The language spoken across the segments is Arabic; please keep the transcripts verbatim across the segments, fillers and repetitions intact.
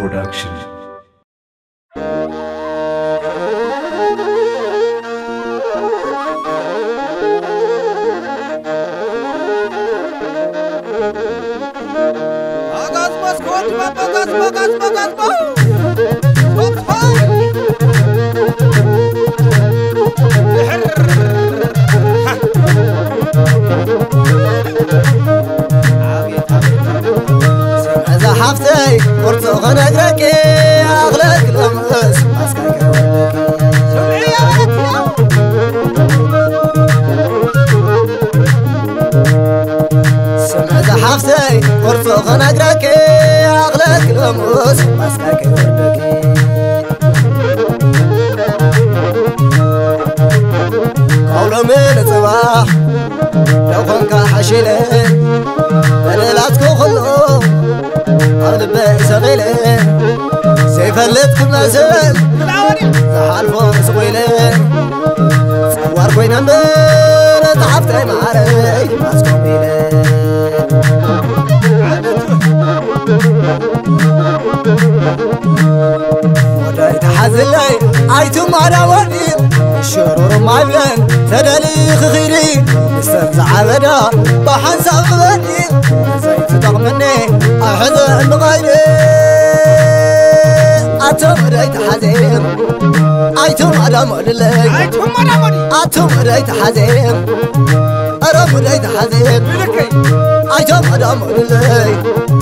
Production. حفتي ورتو غنقرك اغلق لمس اسكاك سمعي يا ولد سمع حفتي ورتو غنقرك اغلق لمس اسكاك وردك قولو من الصباح لو كنك حشيلين دليلاتكو خلو قلبي سغيلين سيفلتكم نازل زحالفو سقويلين صور كوينا من تعفتي معاري ماسكو ميلين وداي تحزلي عيتو معنا ودين الشرور معبلين تدالي خخيري مستفزع بدا بحنسا غبانين زيت تغمني أحزن بغيري أتم ريت حزين أيتم أرم للي أيتم أرم أتم ريت حزين أرم ريت حزين أيتم أرم للي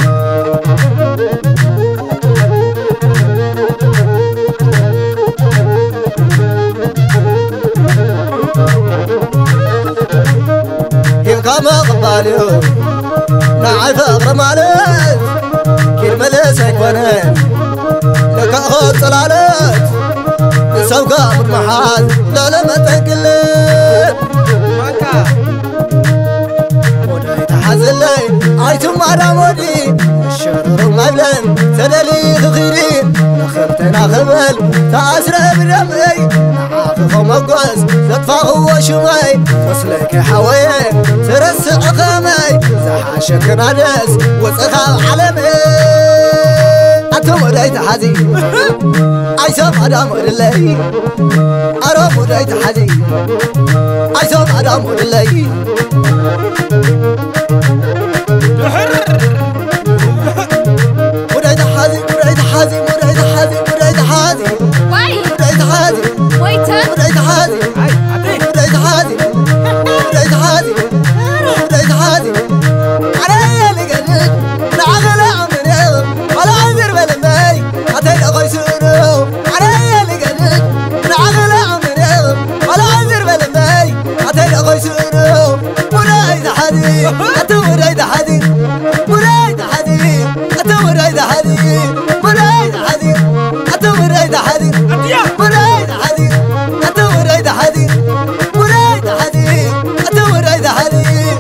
كما قباليو نعرف أغرم عليك كلمة لسك ونين لك أخذ صلالك نسوقا مطمحات لا لما تنقلت وداي تحزن لي عيتم على مودي الشرور مبلن سدلي خخيري نخبتنا خبل تأسرى بالرمي نعافف مقوز تطفغ وشمي فصلك حوي ترسع خامي زحاشك نادس وصخا علمي أتم ريت حزين عيسام أدام للي أرام ريت حزين عيسام أدام للي وريت حزين وريت حزين وريت حزين وريت حزين وريت حزين وريت حزين وريت حزين وريت حزين وريت حزين علي اللي قلت نعغل عمري على عذر بلمي عتينا غيسونو علي اللي قلت نعغل عمري على عذر بلمي عتينا غيسونو وريت حزين أتو وريت حزين وريت حزين أتو وريت حزين وريت حزين أتو وريت حزين وريت حزين أتو وريت حزين وريت حزين أتو وريت حزين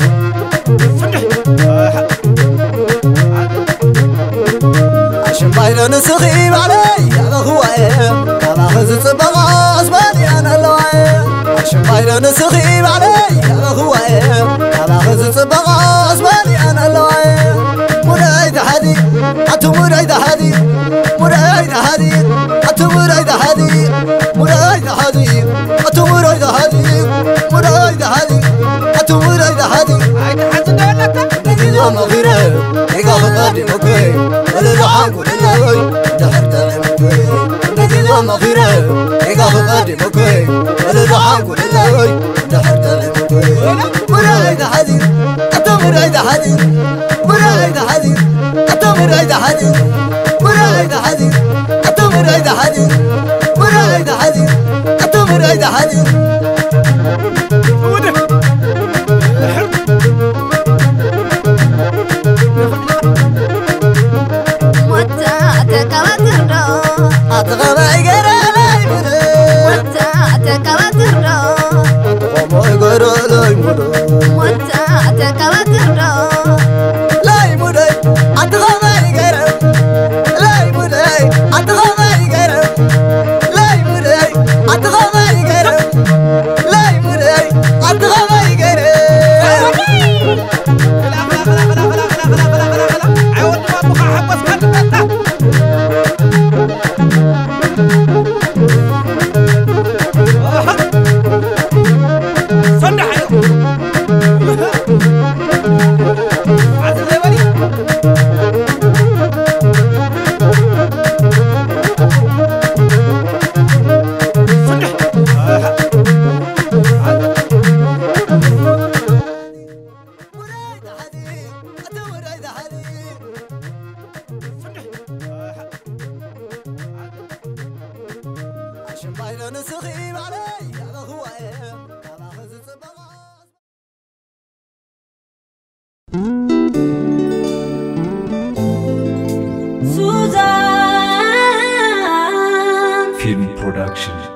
عشان بايرن سخيب علي يا بخوايا يا باخذ صبغة أصبالي أنا اللوايا عشان بايرن سخيب علي يا بخوايا يا باخذ صبغة أصبالي أنا اللوايا مريد حديد أتو مريد حديد مريد حديد أتو مريد حديد مريد حديد أتو مريد حديد مريد حديد أتو مريد حديد يوم غيره يقف قدي مكوي ولا دعاكو للهوي دحرت المكوي يوم غيره يقف قدي مكوي ولا دعاكو للهوي دحرت المكوي مريد حديد أتو مريد حديد مريد حديد أتو مريد حديد مريد حديد أتو مريد حديد مريد حديد أتو مريد حديد أتغمى يقرأ لاي مدى أتغمى يقرأ لاي مدى لاي مدى أتغمى يقرأ لاي مدى أتغمى يقرأ لاي مدى أتغمى يقرأ برودكشن.